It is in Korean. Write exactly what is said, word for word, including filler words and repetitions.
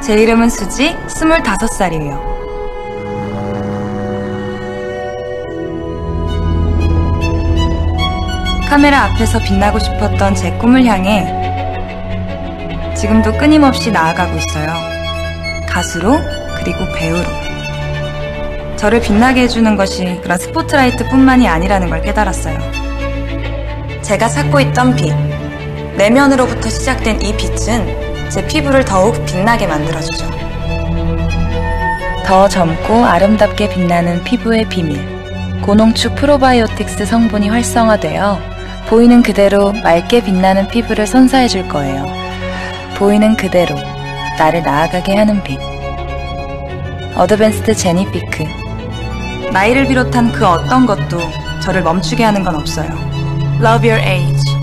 제 이름은 수지, 스물다섯 살이에요. 카메라 앞에서 빛나고 싶었던 제 꿈을 향해 지금도 끊임없이 나아가고 있어요. 가수로, 그리고 배우로. 저를 빛나게 해주는 것이 그런 스포트라이트뿐만이 아니라는 걸 깨달았어요. 제가 찾고 있던 빛, 내면으로부터 시작된 이 빛은 제 피부를 더욱 빛나게 만들어주죠. 더 젊고 아름답게 빛나는 피부의 비밀, 고농축 프로바이오틱스 성분이 활성화되어 보이는 그대로 맑게 빛나는 피부를 선사해줄 거예요. 보이는 그대로 나를 나아가게 하는 빛. 어드밴스드 제니피크. 나이를 비롯한 그 어떤 것도 저를 멈추게 하는 건 없어요. Love your age.